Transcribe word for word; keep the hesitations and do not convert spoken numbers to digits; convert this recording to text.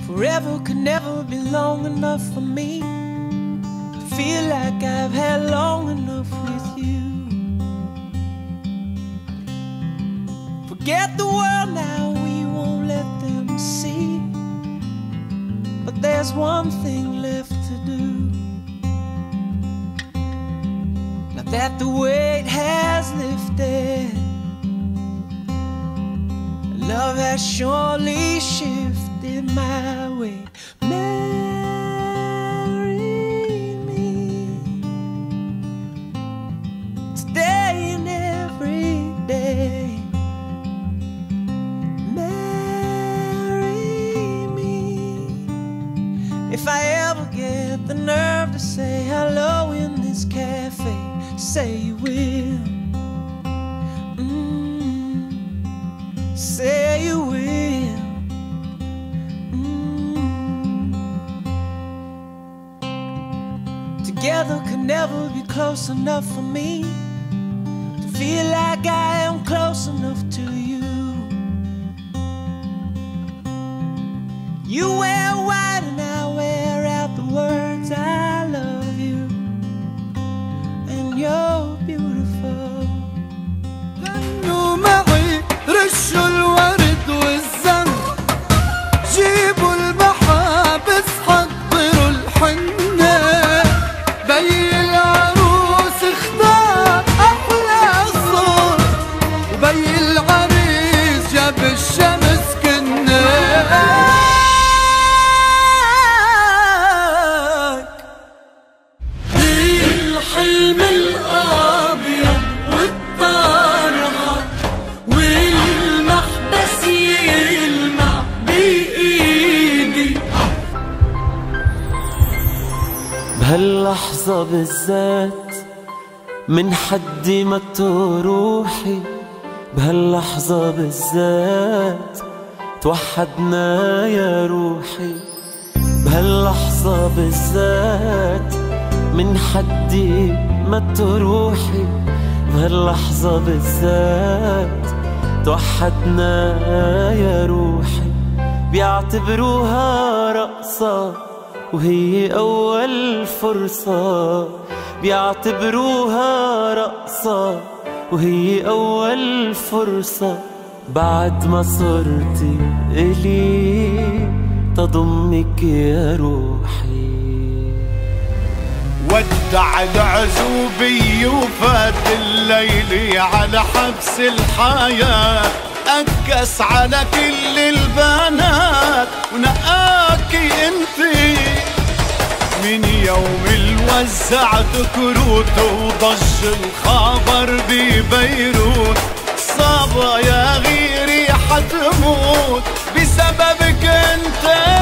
Forever could never be long enough for me to feel like I've had long enough with you. Forget the world now, we won't let them see. But there's one thing left to do. Now that the weight has lifted, love has surely shifted my way. Marry me today and every day. Marry me if I ever get the nerve to say hello in this cafe. Say you will. Say you will. Mm. Together could never be close enough for me to feel like I am close enough to you. You wear white and I wear out the words I love you, and you're beautiful. رشوا الورد والزن، جيبوا المحابس، حضروا الحنة، بي العروس اختار أحلى صوت، وبي العريس جاب الشمس كنا. الحلم الأبيض والطرحة والمحبس يلمع بإيدي، بهاللحظة بالذات من حدي ما تروحي، بهاللحظة بالذات توحدنا يا روحي، بهاللحظة بالذات من حدي ما تروحي، بهاللحظة بالذات توحدنا يا روحي. بيعتبروها رقصة وهي أول فرصة، بيعتبروها رقصة وهي أول فرصة، بعد ما صرتي إلي تضمك يا روحي. ودع العزوبي وفات الليل على حبس الحياة، أكس على كل البنات ونقاكي انتي، من يوم الوزعت كروت وضج الخبر ببيروت، صابا يا غيري حتموت بسببك انت.